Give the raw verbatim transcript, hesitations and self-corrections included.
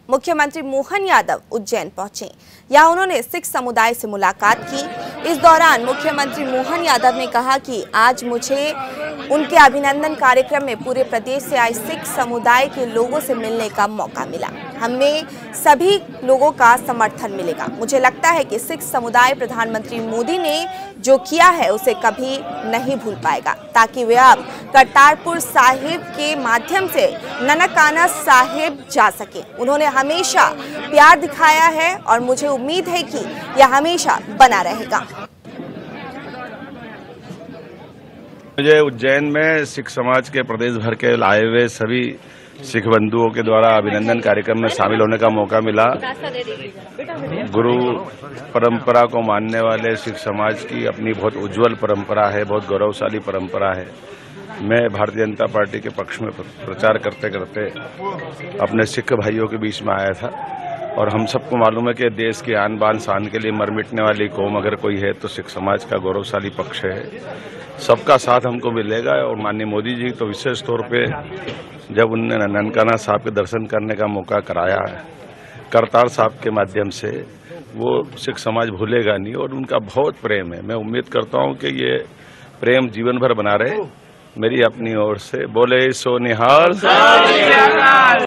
मुख्यमंत्री मोहन यादव उज्जैन पहुंचे। यहाँ उन्होंने सिख समुदाय से मुलाकात की। इस दौरान मुख्यमंत्री मोहन यादव ने कहा कि आज मुझे उनके अभिनंदन कार्यक्रम में पूरे प्रदेश से आए सिख समुदाय के लोगों से मिलने का मौका मिला। हमें सभी लोगों का समर्थन मिलेगा। मुझे लगता है कि सिख समुदाय प्रधानमंत्री मोदी ने जो किया है उसे कभी नहीं भूल पाएगा, ताकि वे अब करतारपुर साहिब के माध्यम से ननकाना साहिब जा सके। उन्होंने हमेशा प्यार दिखाया है और मुझे उम्मीद है कि यह हमेशा बना रहेगा। मुझे उज्जैन में सिख समाज के प्रदेश भर के आए हुए सभी सिख बंधुओं के द्वारा अभिनंदन कार्यक्रम में शामिल होने का मौका मिला। गुरु परंपरा को मानने वाले सिख समाज की अपनी बहुत उज्जवल परंपरा है, बहुत गौरवशाली परंपरा है। मैं भारतीय जनता पार्टी के पक्ष में प्रचार करते करते अपने सिख भाइयों के बीच में आया था और हम सबको मालूम है कि देश की आन बान शान के लिए मर मिटने वाली कौम अगर कोई है तो सिख समाज का गौरवशाली पक्ष है। सबका साथ हमको मिलेगा और माननीय मोदी जी तो विशेष तौर पे जब उन्होंने ननकाना साहब के दर्शन करने का मौका कराया है करतार साहब के माध्यम से, वो सिख समाज भूलेगा नहीं और उनका बहुत प्रेम है। मैं उम्मीद करता हूं कि ये प्रेम जीवन भर बना रहे। मेरी अपनी ओर से बोले सो निहाल।